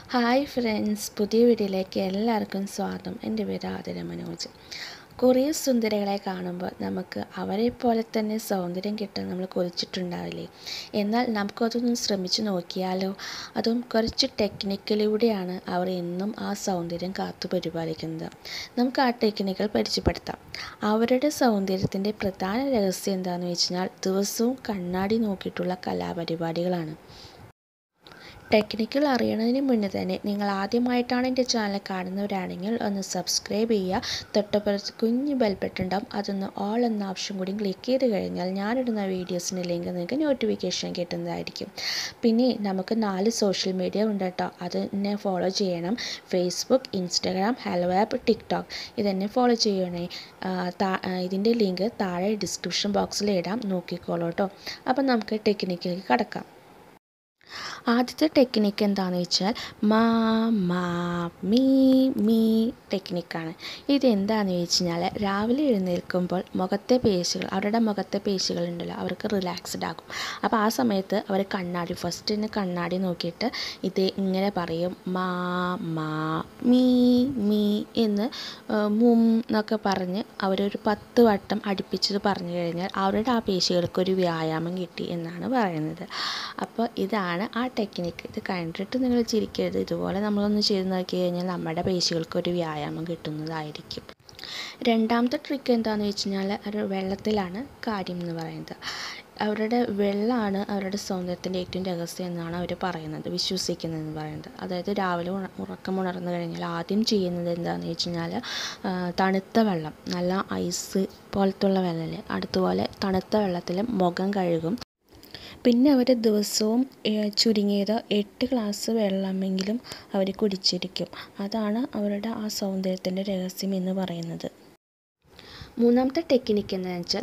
Hi friends, പുതിയ വീഡിയോയിലേക്ക് എല്ലാവർക്കും സ്വാഗതം. എൻ്റെ പേര് ആതിര മനോജ്. കുറേ സുന്ദരികളെ കാണുമ്പോൾ നമുക്ക് അവരെ പോലെ തന്നെ സൗന്ദര്യം കിട്ടാൻ നമ്മൾ കൊതിച്ചിട്ടുണ്ടാവില്ലേ? എന്നാൽ നമുക്കതൊന്ന് ശ്രമിച്ചു നോക്കിയാലോ? അതും കുറച്ച് ടെക്നിക്കിലൂടെയാണ് അവർ എന്നും ആ സൗന്ദര്യം കാത്തു പരിപാലിക്കുന്നത്. നമുക്ക് ആ ടെക്നിക്കൽ പരിചയപ്പെടുത്താം. അവരുടെ സൗന്ദര്യത്തിൻ്റെ പ്രധാന രഹസ്യം എന്താണെന്ന് വെച്ചാൽ ദിവസവും കണ്ണാടി നോക്കിയിട്ടുള്ള കലാപരിപാടികളാണ്. ടെക്നിക്കൽ അറിയണതിന് മുന്നേ തന്നെ നിങ്ങൾ ആദ്യമായിട്ടാണ് എൻ്റെ ചാനൽ കാണുന്നവരാണെങ്കിൽ ഒന്ന് സബ്സ്ക്രൈബ് ചെയ്യുക. തൊട്ടപ്പുറത്ത് കുഞ്ഞ് ബെൽ ബട്ടൺ ഉണ്ടാവും, അതൊന്ന് ഓൾ എന്ന ഓപ്ഷൻ കൂടി ക്ലിക്ക് ചെയ്ത് കഴിഞ്ഞാൽ ഞാനിടുന്ന വീഡിയോസിൻ്റെ ലിങ്ക് നിങ്ങൾക്ക് നോട്ടിഫിക്കേഷൻ കിട്ടുന്നതായിരിക്കും. പിന്നെ നമുക്ക് 4 സോഷ്യൽ മീഡിയ ഉണ്ട് കേട്ടോ, അതെന്നെ ഫോളോ ചെയ്യണം. Facebook, Instagram, Helo app, TikTok ഇതെന്നെ ഫോളോ ചെയ്യണേ. ഇതിൻ്റെ ലിങ്ക് താഴെ ഡിസ്ക്രിപ്ഷൻ ബോക്സിൽ ഇടാം, നോക്കിക്കോളൂ കേട്ടോ. അപ്പം നമുക്ക് ടെക്നിക്കിലേക്ക് കടക്കാം. ആദ്യത്തെ ടെക്നിക്ക് എന്താണെന്ന് വെച്ചാൽ മാ മാ മീ മീ ടെക്നിക്കാണ്. ഇതെന്താണെന്ന് വെച്ച് കഴിഞ്ഞാൽ രാവിലെ എഴുന്നേൽക്കുമ്പോൾ അവരുടെ മുഖത്തെ പേശികളുണ്ടല്ലോ, അവർക്ക് റിലാക്സ്ഡ് ആകും. അപ്പോൾ ആ സമയത്ത് അവർ ഫസ്റ്റ് കണ്ണാടി നോക്കിയിട്ട് ഇങ്ങനെ പറയും, മാ മാ മീ മീ എന്ന് എന്നൊക്കെ പറഞ്ഞ് അവരൊരു 10 വട്ടം അടുപ്പിച്ചത് പറഞ്ഞു കഴിഞ്ഞാൽ അവരുടെ ആ പേശികൾക്കൊരു വ്യായാമം കിട്ടി എന്നാണ് പറയുന്നത്. അപ്പോൾ ഇതാണ് ആ ടെക്നിക്ക്. ഇത് കണ്ടിട്ട് നിങ്ങൾ ചിരിക്കരുത്. ഇതുപോലെ നമ്മളൊന്ന് ചെയ്ത് നോക്കി കഴിഞ്ഞാൽ നമ്മുടെ പേശികൾക്കൊരു വ്യായാമം കിട്ടുന്നതായിരിക്കും. രണ്ടാമത്തെ ട്രിക്ക് എന്താണെന്ന് വെച്ച് കഴിഞ്ഞാൽ ഒരു വെള്ളത്തിലാണ് കാര്യം എന്ന് പറയുന്നത്. അവരുടെ വെള്ളമാണ് അവരുടെ സൗന്ദര്യത്തിൻ്റെ ഏറ്റവും രഹസ്യം എന്നാണ് അവർ വിശ്വസിക്കുന്നതെന്ന് പറയുന്നത്. അതായത് രാവിലെ ഉറക്കമുണർന്നു കഴിഞ്ഞാൽ ആദ്യം ചെയ്യുന്നത് എന്താണെന്ന് വെച്ച് കഴിഞ്ഞാൽ തണുത്ത വെള്ളം, നല്ല ഐസ് പോലത്തുള്ള വെള്ളമല്ലേ, അതുപോലെ തണുത്ത വെള്ളത്തിൽ മുഖം കഴുകും. പിന്നെ അവർ ദിവസവും ചുരുങ്ങിയത് 8 ഗ്ലാസ് വെള്ളമെങ്കിലും അവർ കുടിച്ചിരിക്കും. അതാണ് അവരുടെ ആ സൗന്ദര്യത്തിൻ്റെ രഹസ്യം എന്ന് പറയുന്നത്. മൂന്നാമത്തെ ടെക്നിക്ക് എന്താണെന്ന് വെച്ചാൽ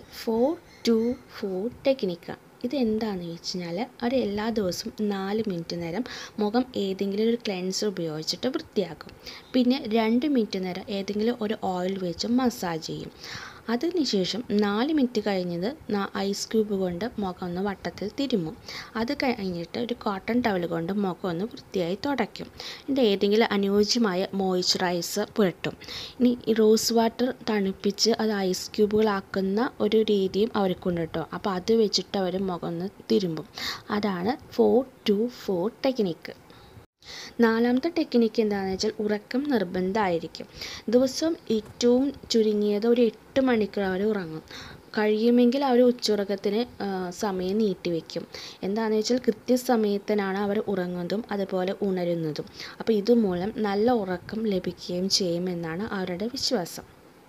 4-2-4 ടെക്നിക്കാണ്. ഇതെന്താണെന്ന് വെച്ച് കഴിഞ്ഞാൽ അവർ എല്ലാ ദിവസവും 4 മിനിറ്റ് നേരം മുഖം ഏതെങ്കിലും ഒരു ക്ലെൻസർ ഉപയോഗിച്ചിട്ട് വൃത്തിയാക്കും. പിന്നെ 2 മിനിറ്റ് നേരം ഏതെങ്കിലും ഒരു ഓയിൽ വെച്ച് മസാജ് ചെയ്യും. അതിനുശേഷം 4 മിനിറ്റ് കഴിഞ്ഞത് ഐസ് ക്യൂബ് കൊണ്ട് മുഖം ഒന്ന് വട്ടത്തിൽ തിരുമ്മും. അത് കഴിഞ്ഞിട്ട് ഒരു കോട്ടൺ ടവൽ കൊണ്ട് മുഖം ഒന്ന് വൃത്തിയായി തുടയ്ക്കും. എന്നിട്ട് ഏതെങ്കിലും അനുയോജ്യമായ മോയ്സ്ചറൈസർ പുരട്ടും. ഇനി റോസ് വാട്ടർ തണുപ്പിച്ച് അത് ഐസ് ക്യൂബുകളാക്കുന്ന ഒരു രീതിയും അവർക്കുണ്ട് കേട്ടോ. അപ്പോൾ അത് വെച്ചിട്ട് അവർ മുഖം ഒന്ന് തിരുമ്പും. അതാണ് 4-2-4 ടെക്നിക്ക്. നാലാമത്തെ ടെക്നിക്ക് എന്താണെന്ന് വെച്ചാൽ ഉറക്കം നിർബന്ധമായിരിക്കും. ദിവസവും ഏറ്റവും ചുരുങ്ങിയത് ഒരു 8 മണിക്കൂർ അവർ ഉറങ്ങും. കഴിയുമെങ്കിൽ അവർ ഉച്ചുറക്കത്തിന് സമയം നീട്ടിവെക്കും. എന്താണെന്ന് വെച്ചാൽ കൃത്യസമയത്തിനാണ് അവർ ഉറങ്ങുന്നതും അതുപോലെ ഉണരുന്നതും. അപ്പോൾ ഇതുമൂലം നല്ല ഉറക്കം ലഭിക്കുകയും ചെയ്യുമെന്നാണ് അവരുടെ വിശ്വാസം.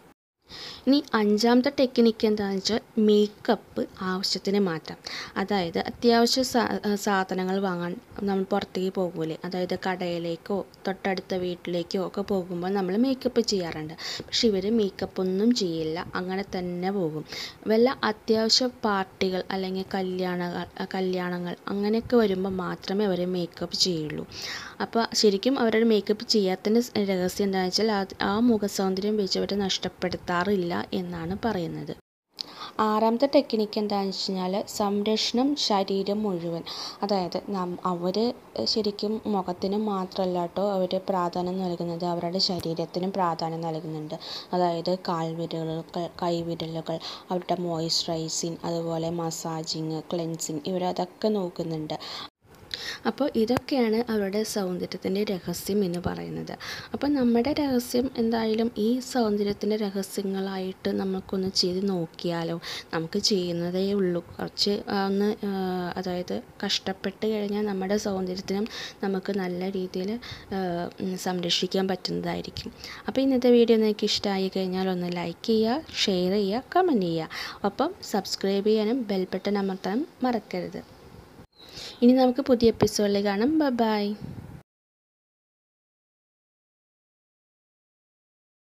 ഇനി അഞ്ചാമത്തെ ടെക്നിക്ക് എന്താണെന്ന് വെച്ചാൽ മേക്കപ്പ് ആവശ്യത്തിന് മാറ്റാം. അതായത് അത്യാവശ്യ സാധനങ്ങൾ വാങ്ങാൻ നമ്മൾ പുറത്തേക്ക് പോകൂലേ, അതായത് കടയിലേക്കോ തൊട്ടടുത്ത വീട്ടിലേക്കോ ഒക്കെ പോകുമ്പോൾ നമ്മൾ മേക്കപ്പ് ചെയ്യാറുണ്ട്. പക്ഷെ ഇവർ മേക്കപ്പ് ഒന്നും ചെയ്യില്ല, അങ്ങനെ തന്നെ പോകും. വല്ല അത്യാവശ്യ പാർട്ടികൾ അല്ലെങ്കിൽ കല്യാണങ്ങൾ അങ്ങനെയൊക്കെ വരുമ്പോൾ മാത്രമേ അവർ മേക്കപ്പ് ചെയ്യുള്ളൂ. അപ്പോൾ ശരിക്കും അവരുടെ മേക്കപ്പ് ചെയ്യാത്തതിൻ്റെ രഹസ്യം എന്താണെന്ന് വെച്ചാൽ ആ മുഖസൗന്ദര്യം വെച്ച് അവർ നഷ്ടപ്പെടുത്താറില്ല എന്നാണ് പറയുന്നത്. ആറാമത്തെ ടെക്നിക്ക് എന്താണെന്ന് വെച്ച് കഴിഞ്ഞാൽ സംരക്ഷണം ശരീരം മുഴുവൻ. അതായത് അവർ ശരിക്കും മുഖത്തിന് മാത്രമല്ല കേട്ടോ അവർ പ്രാധാന്യം നൽകുന്നത്, അവരുടെ ശരീരത്തിനും പ്രാധാന്യം നൽകുന്നുണ്ട്. അതായത് കാൽവിരലുകൾ, കൈവിരലുകൾ, അവരുടെ മോയ്സ്ചറൈസിങ്, അതുപോലെ മസാജിങ്, ക്ലെൻസിങ് ഇവരതൊക്കെ നോക്കുന്നുണ്ട്. അപ്പോൾ ഇതൊക്കെയാണ് അവരുടെ സൗന്ദര്യത്തിൻ്റെ രഹസ്യം എന്ന് പറയുന്നത്. അപ്പോൾ നമ്മുടെ രഹസ്യം എന്തായാലും ഈ സൗന്ദര്യത്തിൻ്റെ രഹസ്യങ്ങളായിട്ട് നമുക്കൊന്ന് ചെയ്ത് നോക്കിയാലോ? നമുക്ക് ചെയ്യുന്നതേ ഉള്ളൂ, കുറച്ച് ഒന്ന് അതായത് കഷ്ടപ്പെട്ട് കഴിഞ്ഞാൽ നമ്മുടെ സൗന്ദര്യത്തിനും നമുക്ക് നല്ല രീതിയിൽ സംരക്ഷിക്കാൻ പറ്റുന്നതായിരിക്കും. അപ്പോൾ ഇന്നത്തെ വീഡിയോ നിങ്ങൾക്ക് ഇഷ്ടമായി കഴിഞ്ഞാൽ ഒന്ന് ലൈക്ക് ചെയ്യുക, ഷെയർ ചെയ്യുക, കമൻറ്റ് ചെയ്യുക. ഒപ്പം സബ്സ്ക്രൈബ് ചെയ്യാനും ബെൽ ബട്ടൺ അമർത്താനും മറക്കരുത്. ഇനി നമുക്ക് പുതിയ എപ്പിസോഡിൽ കാണാം. ബൈ.